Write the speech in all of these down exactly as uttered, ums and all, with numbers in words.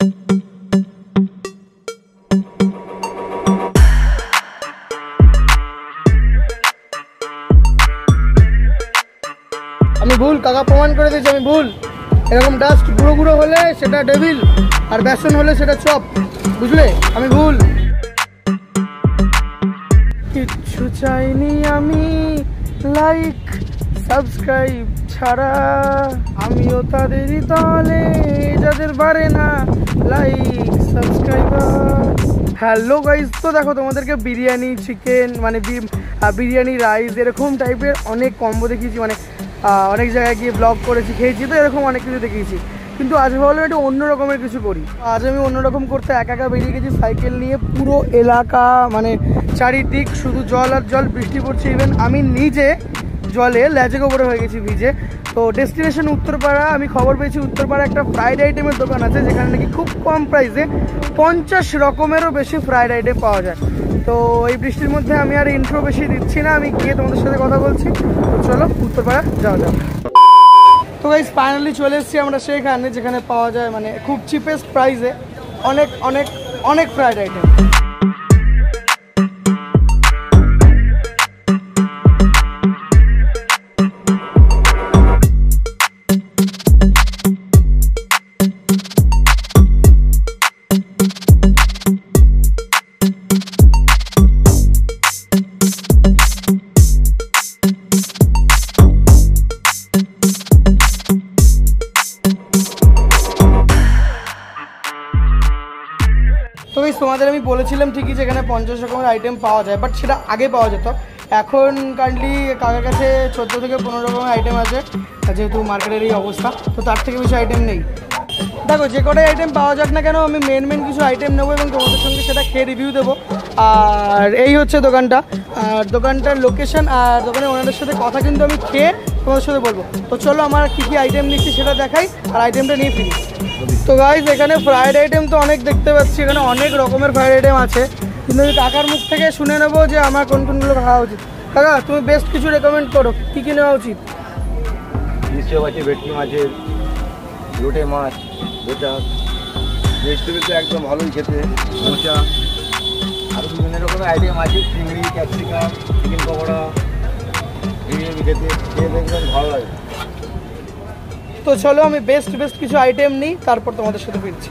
আমি ভুল, কাকা প্রমাণ করে দিয়েছি আমি ভুল। এরকম ডাস্ট গুঁড়ো গুঁড়ো হলে সেটা ডেভিল, আর বেসন হলে সেটা চপ, বুঝলে? আমি ভুল। কিচ্ছু চাইনি আমি লাইক সাবস্ক্রাইব ছাড়া, আমিও তাদেরই দলে যাদের বাড়ে না লাইক সাবস্ক্রাইবার। হ্যালো গাইজ, তো দেখো তোমাদেরকে বিরিয়ানি চিকেন মানে বিরিয়ানি রাইস এরকম টাইপের অনেক কম্বো দেখিয়েছি, মানে অনেক জায়গায় গিয়ে ব্লগ করেছি, খেয়েছি, তো এরকম অনেক কিছু দেখিয়েছি। কিন্তু আজ ভাবলাম একটু অন্য রকমের কিছু করি। আজ আমি অন্যরকম করতে একা একা বেরিয়ে গেছি সাইকেল নিয়ে। পুরো এলাকা মানে চারিদিক শুধু জল আর জল, বৃষ্টি পড়ছে, ইভেন আমি নিজে জলে লেজে গোবরে হয়ে গেছি ভিজে। তো ডেস্টিনেশন উত্তরপাড়া। আমি খবর পেয়েছি উত্তরপাড়া একটা ফ্রাইড আইটেমের দোকান আছে যেখানে নাকি খুব কম প্রাইসে পঞ্চাশ রকমেরও বেশি ফ্রাইড আইটেম পাওয়া যায়। তো এই বৃষ্টির মধ্যে আমি আর ইন্ট্রো বেশি দিচ্ছি না, আমি গিয়ে তোমাদের সাথে কথা বলছি। তো চলো উত্তরপাড়া যাওয়া যাক। তো গাইস ফাইনালি চলে এসেছি আমরা সেখানে যেখানে পাওয়া যায় মানে খুব চিপেস্ট প্রাইসে অনেক অনেক অনেক ফ্রাইড আইটেম। তো গাইস তোমাদের আমি বলেছিলাম ঠিকই যে এখানে পঞ্চাশ রকমের আইটেম পাওয়া যায়, বাট সেটা আগে পাওয়া যেত। এখন কারেন্টলি কাকার কাছে চোদ্দো থেকে পনেরো রকমের আইটেম আছে, যেহেতু মার্কেটের এই অবস্থা, তো তার থেকে বেশি আইটেম নেই। দেখো যে কটাই আইটেম পাওয়া যাক না কেন, আমি মেন মেন কিছু আইটেম নেবো এবং তোমাদের সঙ্গে সেটা খেয়ে রিভিউ দেবো। আর এই হচ্ছে দোকানটা, আর দোকানটার লোকেশন আর দোকানের ওনাদের সাথে কথা কিন্তু আমি খেয়ে তোমাদের সাথে বলবো। তো চলো আমার কী কী আইটেম নিচ্ছি সেটা দেখাই আর আইটেমটা নিয়ে ফিরি। তো গাইস এখানে ফ্রাইড আইটেম তো অনেক দেখতে পাচ্ছি, এখানে অনেক রকমের ফ্রাইড আইটেম আছে, কিন্তু আমি কাকার মুখ থেকে শুনে নেবো যে আমার কোন কোনগুলো খাওয়া উচিত। কাকা তুমি বেস্ট কিছু রেকমেন্ড করো, কী কী নেওয়া উচিত? ইলিশ আছে, ভেটকি মাছের, লোটে মাছ, গোটা ভেজিটেবল তো একদম ভালোই খেতে, মোচা, আরও বিভিন্ন রকমের আইটেম আছে, চিংড়ি, ক্যাপসিকাম, চিকেন পকোড়া, বিরিয়ানি খেতে খেয়ে দেখবেন ভালো লাগে। তো চলো আমি বেস্ট বেস্ট কিছু আইটেম নিই, তারপর তোমাদের সাথে ফিরছি।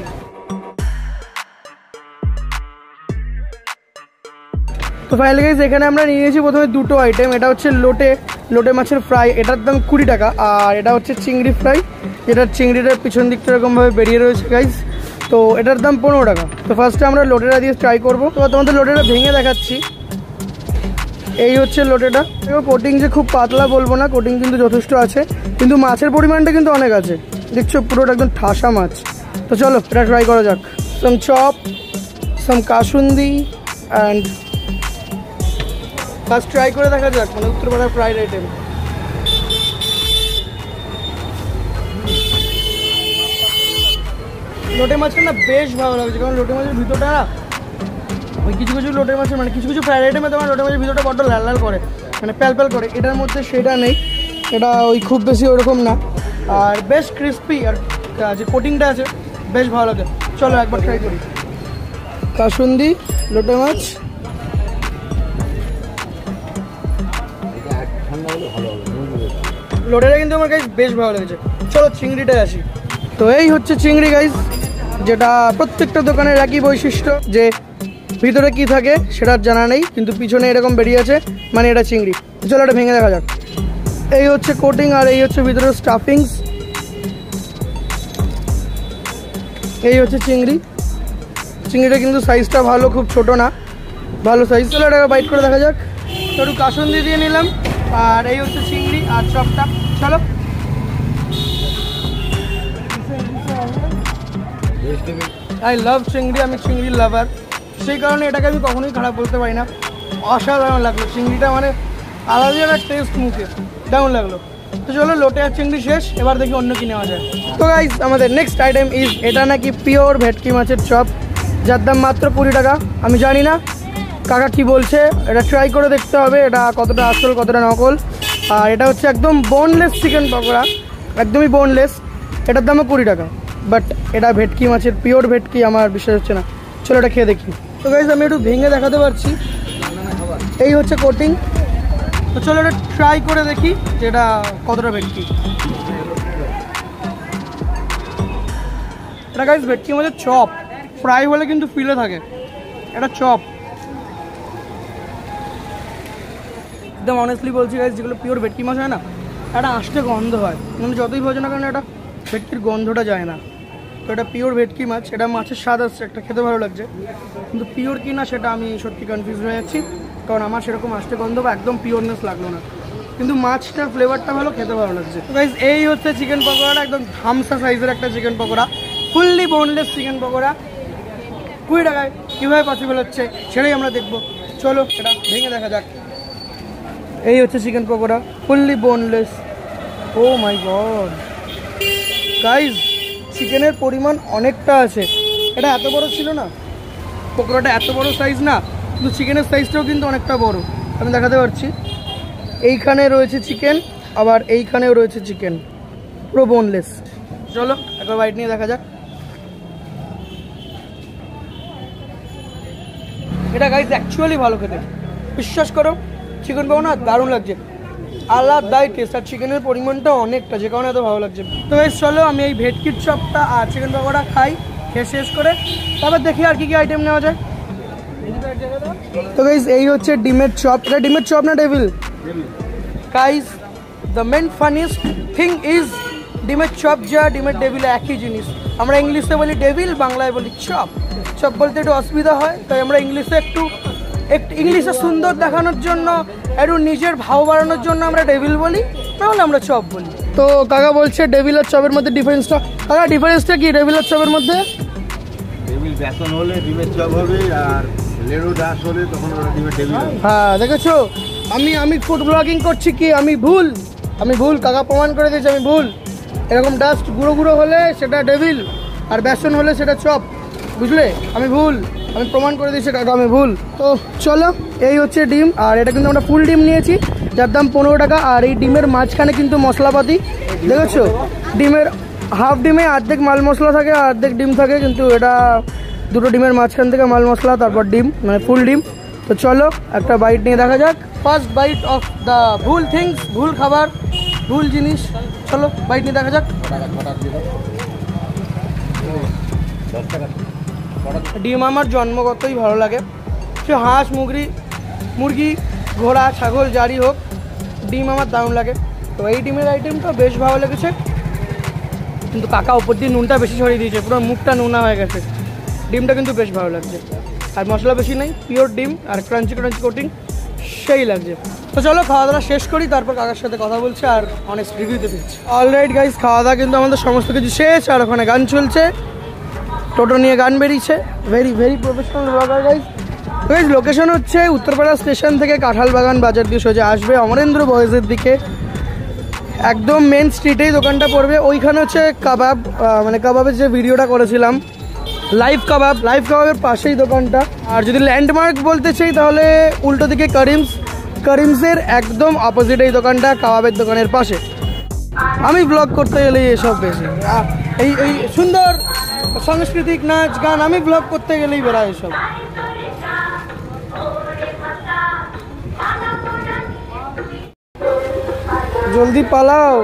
তো ফাইনালি গাইস এখানে আমরা নিয়ে নিয়েছি প্রথমে দুটো আইটেম। এটা হচ্ছে লোটে লোটে মাছের ফ্রাই, এটার দাম কুড়ি টাকা। আর এটা হচ্ছে চিংড়ি ফ্রাই, যেটার চিংড়িটার পিছন দিকটা এরকমভাবে বেরিয়ে রয়েছে গাইস, তো এটার দাম পনেরো টাকা। তো ফার্স্টে আমরা লোটেটা দিয়ে ট্রাই করবো। তো তোমাদের লোটেটা ভেঙে দেখাচ্ছি। এই হচ্ছে লোটেটা। কোটিং যে খুব পাতলা বলবো না, কোটিং কিন্তু যথেষ্ট আছে, কিন্তু মাছের পরিমাণটা কিন্তু অনেক আছে, দেখছো পুরোটা একদম ঠাসা মাছ। তো চলো এটা ট্রাই করা যাক। Some chop, some kasundi and first try করে দেখা যাক মানে উত্তরপাড়ার ফ্রাইড আইটেম। লোটে মাছটা না বেশ ভালো লাগছে, কারণ লোটে মাছের ভিতরটা ওই কিছু কিছু লোটের মাছের মানে কিছু কিছু ফ্রাইড আইটেমে তোমার লোটে মাছের ভিতরটা বড্ড লাল লাল করে, মানে প্যাল প্যাল করে। এটার মধ্যে সেটা নেই, এটা ওই খুব বেশি ওরকম না, আর বেশ ক্রিস্পি, আর যে কোটিংটা আছে বেশ ভালো লাগে। চলো একবার ট্রাই করি। কাসুন্দি লোটে মাছ, লোটেটা কিন্তু আমার গাইস বেশ ভালো লেগেছে। চলো চিংড়িটায় আসি। তো এই হচ্ছে চিংড়ি গাইস, যেটা প্রত্যেকটা দোকানের একই বৈশিষ্ট্য যে ভিতরে কি থাকে সেটার জানা নেই, কিন্তু পিছনে এরকম বেরিয়ে আছে, মানে এটা চিংড়ি। চলো এটা ভেঙে দেখা যাক। এই হচ্ছে কোটিং আর এই হচ্ছে ভিতরে স্টাফিংস। এই হচ্ছে চিংড়ি। চিংড়িটা কিন্তু সাইজটা ভালো, খুব ছোট না, ভালো সাইজ। চলো এটা বাইট করে দেখা যাক। তো একটু কাসুন্দি দিয়ে নিলাম, আর এই হচ্ছে চিংড়ি আর চপটা। চলো আই লাভ চিংড়ি, আমি চিংড়ি লাভার, সেই কারণে এটাকে আমি কখনোই খারাপ বলতে পারি না। অসাধারণ লাগলো চিংড়িটা, মানে আলাদা একটা টেস্ট মুখে, দারুণ লাগলো। তো চলো লোটে আর চিংড়ি শেষ, এবার দেখি অন্য কি নেওয়া যায়। তো গাইস আমাদের নেক্সট আইটেম ইজ, এটা নাকি পিওর ভেটকি মাছের চপ, যার দাম মাত্র কুড়ি টাকা। আমি জানি না কাকা কি বলছে, এটা ট্রাই করে দেখতে হবে এটা কতটা আসল কতটা নকল। আর এটা হচ্ছে একদম বোনলেস চিকেন পকোড়া, একদমই বোনলেস, এটার দামও কুড়ি টাকা। বাট এটা ভেটকি মাছের পিওর ভেটকি আমার বিশ্বাস হচ্ছে না। চলো এটা খেয়ে দেখি। তো গাইস আমি একটু ভেঙে দেখাতে পারছি, এই হচ্ছে কোটিং। তো চলো এটা ট্রাই করে দেখি যে এটা কতটা ভেটকি। এটা গাইস ভেটকি মাছের চপ, ফ্রাই হলে কিন্তু ফিলে থাকে, এটা চপ। একদম অনেস্টলি বলছি গাইস, যেগুলো পিওর ভেটকি মাছ হয় না, একটা আষ্টে গন্ধ হয়, মানে যতই ভোজো না কারণ এটা ভেটকির গন্ধটা যায় না। তো এটা পিওর ভেটকি মাছ, এটা মাছের স্বাদ আসছে, একটা খেতে ভালো লাগছে, কিন্তু পিওর কি না সেটা আমি সত্যি কনফিউজ হয়ে যাচ্ছি, কারণ আমার সেরকম আষ্টে গন্ধ বা একদম পিওরনেস লাগলো না, কিন্তু মাছটার ফ্লেভারটা ভালো, খেতে ভালো লাগছে। তো গাইস এই হচ্ছে চিকেন পকোড়াটা, একদম ধামসা সাইজের একটা chicken pakora, fully boneless chicken pakora. কুড়ি টাকায় কীভাবে পসিবল হচ্ছে সেটাই আমরা দেখবো। চলো এটা ভেঙে দেখা যাক। এই হচ্ছে chicken pakora, fully boneless. Oh my god guys, চিকেনের পরিমাণ অনেকটা আছে, এটা এত বড় ছিল না, পকোড়াটা এত বড় সাইজ না, কিন্তু চিকেনের সাইজটাও কিন্তু অনেকটা বড়, আমি দেখাতে পারছি। এইখানে রয়েছে চিকেন, আবার এইখানেও রয়েছে চিকেন, পুরো বোনলেস। চলো একবার বাইট নিয়ে দেখা যাক। এটা গাইস অ্যাকচুয়ালি ভালো খেতে, বিশ্বাস করো, চিকেন পাবো না, দারুণ লাগছে, আলাদাই টেস্ট, আর চিকেনের পরিমাণটা অনেকটা, যে কারণে এত ভালো লাগছে। তো গাইস চলো আমি এই ভেটকির চপটা আর চিকেন পকোড়া খাই, খেয়ে শেষ করে তারপর দেখি আর কি কি আইটেম নেওয়া যায়। তো গাইস এই হচ্ছে ডিমের চপ, এটা ডিমের চপ না devil? Guys the main funniest thing is ডিমের চপ যা ডিমের ডেভিল একই জিনিস। আমরা ইংলিশে বলি ডেভিল, বাংলায় বলি চপ। চপ বলতে একটু অসুবিধা হয়, তাই আমরা ইংলিশে একটু একটু ইংলিশে সুন্দর দেখানোর জন্য, একটু নিজের ভাব বাড়ানোর জন্য আমরা ডেভিল বলি, নাহলে আমরা চপ বলি। তো কাকা বলছে ডেভিল আর চপের মধ্যে ডিফারেন্সটা, কাকা ডিফারেন্সটা কি ডেভিল আর চপের মধ্যে? ডেভিল বেসন হলে ডিমের চপ হবে, আর লেড়ু ডাস হলে তখন ওরা ডিমের ডেভিল হবে। হ্যাঁ দেখেছো, আমি আমি ফুড ব্লগিং করছি কি, আমি ভুল, আমি ভুল, কাকা প্রমাণ করে দিয়েছে আমি ভুল। এরকম ডাস্ট গুঁড়ো গুঁড়ো হলে সেটা ডেভিল, আর বেসন হলে সেটা চপ, বুঝলে? আমি ভুল, আমি প্রমাণ করে দিয়েছি কাকা আমি ভুল। তো চলো এই হচ্ছে ডিম, আর এটা কিন্তু আমরা ফুল ডিম নিয়েছি, যার দাম পনেরো টাকা। আর এই ডিমের মাঝখানে কিন্তু মশলাপাতি দেখেছো, ডিমের হাফ ডিমে অর্ধেক মাল মশলা থাকে আর অর্ধেক ডিম থাকে, কিন্তু এটা দুটো ডিমের মাঝখান থেকে মাল মশলা, তারপর ডিম, মানে ফুল ডিম। তো চলো একটা বাইট নিয়ে দেখা যাক, ফার্স্ট বাইট অফ দ্য ভুল থিংস, ভুল খাবার, ভুল জিনিস। চলো বাইট নিয়ে দেখা যাক। ডিম আমার জন্মগতই ভালো লাগে, সে হাঁস মুরগি মুরগি ঘোড়া ছাগল যারই হোক, ডিম আমার দারুণ লাগে। তো এই ডিমের আইটেমটা বেশ ভালো লেগেছে, কিন্তু কাকা উপর দিয়ে নুনটা বেশি ছড়িয়ে দিয়েছে, পুরো মুখটা নুনা হয়ে গেছে। ডিমটা কিন্তু বেশ ভালো লাগছে, আর মশলা বেশি নেই, পিওর ডিম আর ক্রাঞ্চি ক্রাঞ্চি কোটিং, সেই লাগছে। তো চলো খাওয়া দাওয়া শেষ করি, তারপর কাকার সাথে কথা বলছে আর অনেক রিভিউতে দিচ্ছি। অলরাইট গাইস, খাওয়া দাওয়া কিন্তু আমাদের সমস্ত কিছু শেষ, আর ওখানে গান চলছে, টোটো নিয়ে গান বেরিয়েছে, very very professional blogger guys. Guys location হচ্ছে উত্তরপাড়া স্টেশন থেকে কাঁঠালবাগান বাজার দিয়ে সোজা আসবে অমরেন্দ্র বয়েজের দিকে, একদম মেন স্ট্রিটেই দোকানটা পড়বে। ওইখানে হচ্ছে কাবাব, মানে কাবাবের যে ভিডিওটা করেছিলাম, লাইভ কাবাব, লাইভ কাবাবের পাশেই দোকানটা। আর যদি ল্যান্ডমার্ক বলতে চাই তাহলে উল্টো দিকে করিমস, করিমসের একদম অপোজিট এই দোকানটা, কাবাবের দোকানের পাশে। আমি ব্লগ করতে গেলে এসব বেশি, এই এই সুন্দর সাংস্কৃতিক নাচ গান, আমি ব্লগ করতে গেলেই বেড়ায় এসব। জলদি পালাও,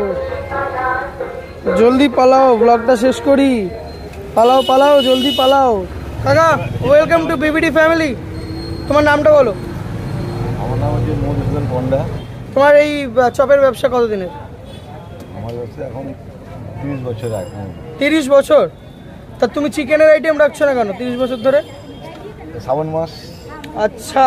জলদি পালাও, ব্লগটা শেষ করি, পালাও পালাও, জলদি পালাও। কাকা ওয়েলকাম টু বিবিডি ফ্যামিলি। তোমার নামটা বলো। আমার নাম হচ্ছে মধুসূদন পণ্ডা। তোমার এই চপের ব্যবসা কতদিনের? আমার ব্যবসা এখন তিরিশ বছর এখন। তিরিশ বছর? তা তুমি চিকেনের আইটেম রাখছো না কেন তিরিশ বছর ধরে? শ্রাবণ মাস। আচ্ছা,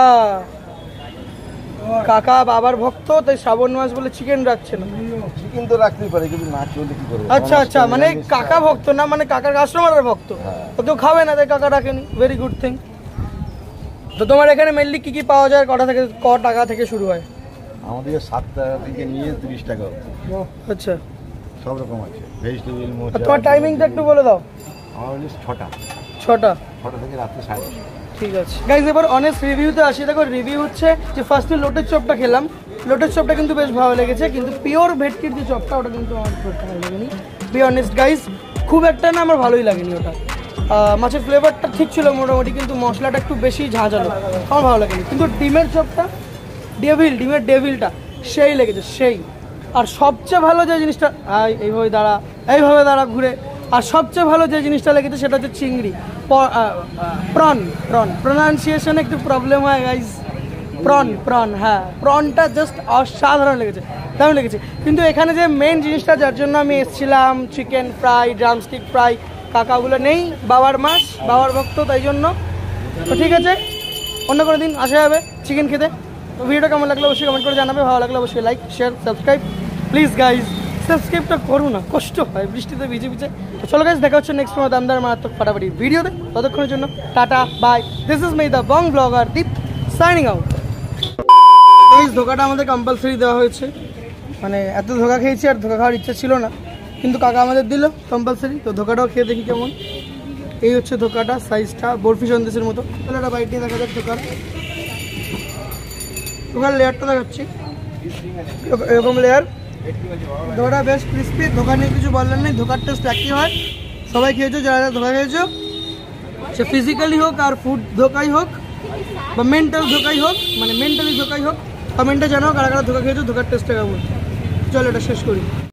কাকা বাবার ভক্ত, তাই শ্রাবণ মাস বলে চিকেন রাখছে না। চিকেন তো রাখতেই পারে, কিন্তু না চললে কি করবো। আচ্ছা আচ্ছা, মানে কাকা ভক্ত না, মানে কাকার কাস্টমারের ভক্ত, তো কেউ খাবে না তাই কাকা রাখেনি, ভেরি গুড থিং। তো তোমার এখানে মেনলি কি কি পাওয়া যায়, কটা থেকে ক টাকা থেকে শুরু হয়? আমাদের সাত টাকা থেকে নিয়ে তিরিশ টাকা। আচ্ছা, সব রকম আছে, ভেজিটেবিল মোচা। তোমার টাইমিংটা একটু বলে দাও। আমার হচ্ছে ছটা ছটা ছটা থেকে রাত্রে সাড়ে দশটা। ঠিক আছে গাইজ, এবার অনেস্ট রিভিউতে আসি। দেখো রিভিউ হচ্ছে যে ফার্স্টে লোটের চপটা খেলাম, লোটের চপটা কিন্তু বেশ ভালো লেগেছে, কিন্তু পিওর ভেটকির যে চপটা ওটা কিন্তু আমার খুব ভালো লাগেনি, বি অনেস্ট গাইজ। খুব একটা না আমার ভালোই লাগেনি ওটা। মাছের ফ্লেভারটা ঠিক ছিল মোটামুটি, কিন্তু মশলাটা একটু বেশি ঝাঁঝালো, আমার ভালো লাগেনি। কিন্তু ডিমের চপটা, ডেভিল, ডিমের ডেভিলটা সেই লেগেছে সেই। আর সবচেয়ে ভালো যে জিনিসটা, এইভাবে দাঁড়া এইভাবে দাঁড়া ঘুরে, আর সবচেয়ে ভালো যে জিনিসটা লেগেছে সেটা হচ্ছে চিংড়ি, প্রন প্রন প্রোনাউন্সিয়েশনে একটু প্রবলেম হয় গাইজ, প্রন প্রন হ্যাঁ, প্রনটা জাস্ট অসাধারণ লেগেছে, দারুণ লেগেছে। কিন্তু এখানে যে মেন জিনিসটা যার জন্য আমি এসেছিলাম, চিকেন ফ্রাই, ড্রামস্টিক ফ্রাই, কাকাগুলো নেই, বাবার মাস, বাবার ভক্ত, তাই জন্য। তো ঠিক আছে, অন্য কোনো দিন আসা যাবে চিকেন খেতে। তো ভিডিওটা কেমন লাগলো অবশ্যই কমেন্ট করে জানাবে, ভালো লাগলে অবশ্যই like share subscribe, please guys সাবস্ক্রাইবটা করো না, কষ্ট হয় বৃষ্টিতে ভিজে ভিজে। তো চলো গাইজ, দেখা হচ্ছে নেক্সট কোনো দামদার মারাত্মক ফাটাফাটি ভিডিওতে, ততক্ষণের জন্য tata bye, this is me the Bong blogger Deep signing out. এই ধোকাটা আমাদের কম্পালসারি দেওয়া হয়েছে, মানে এত ধোকা খেয়েছি আর ধোকা খাওয়ার ইচ্ছা ছিল না, কিন্তু কাকা আমাদের দিল কম্পালসারি। তো ধোকাটাও খেয়ে দেখি কেমন। এই হচ্ছে ধোকাটা, সাইজটা বরফি সন্দেশের মতো। তাহলে একটা বাইট নিয়ে দেখা যাক ধোকার, ধোকার লেয়ারটা দেখাচ্ছি, এরকম লেয়ার। ধোকাটা বেশ ক্রিস্পি, ধোকা নিয়ে কিছু বললেন নেই, ধোকার টেস্ট একই হয়। সবাই খেয়েছো, যারা যারা ধোকা খেয়েছো, সে ফিজিক্যালি হোক আর ফুড ধোকাই হোক বা মেন্টাল ধোকাই হোক, মানে মেন্টালি ধোকাই হোক, কমেন্টে জানাও কারা কারা ধোকা খেয়েছো, ধোকার টেস্টটা কেমন। চলো এটা শেষ করি।